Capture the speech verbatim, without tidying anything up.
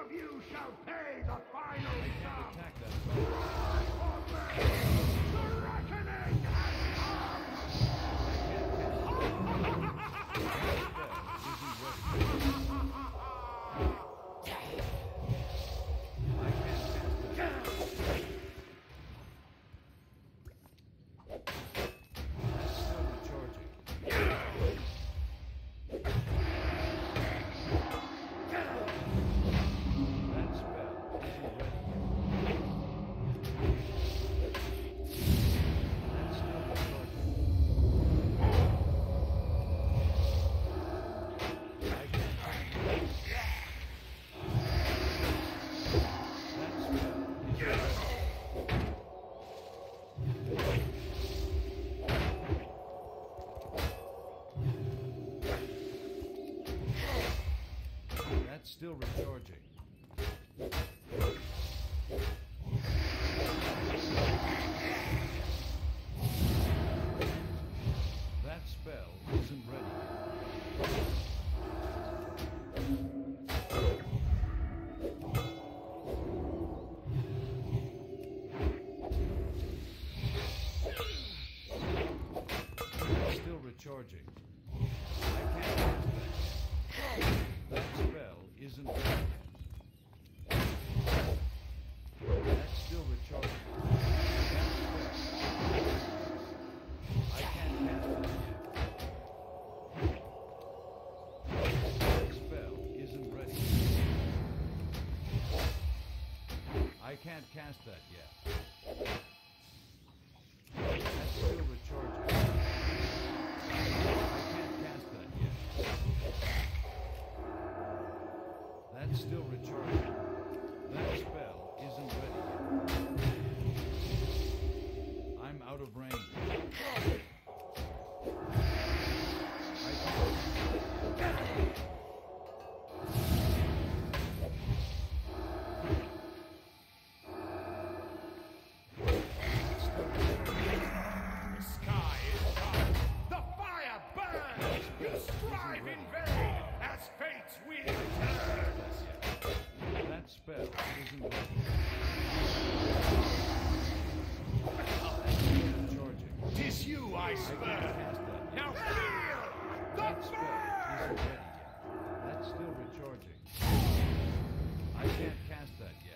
of you shall pay the final I can't sum! attack that spell. The reckoning has come! I can't cast that. That's still recharging. That spell isn't ready yet. That's still recharging. I can't cast that. That spell isn't ready. That's still recharging. That spell isn't ready yet. That's still recharging. I can't cast that yet. That spell isn't ready yet. That's still recharging. That spell. I can't cast that yet. That spell isn't ready yet. I can't cast that yet. That's still recharging. I can't cast that yet. That's still recharging. That spell isn't ready yet. I'm out of range. I can't cast that yet. It's still recharging. The sky is dark! The fire burns! You strive in vain as fate's wheel turns! That spell isn't ready. That's still recharging. Tis you I I can't spurn! cast that yet. Now feel the That spell isn't burn! ready yet. That's still recharging. I can't cast that yet.